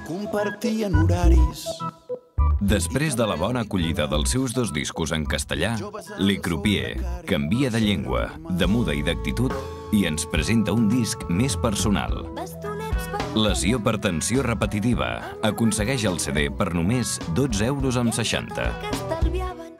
compartien horaris. Després de la bona acollida dels seus dos discos en castellà, Le Croupier canvia de llengua, de muda i d'actitud i ens presenta un disc més personal. Lesió per tensió repetitiva aconsegueix el CD per només 12,60 €.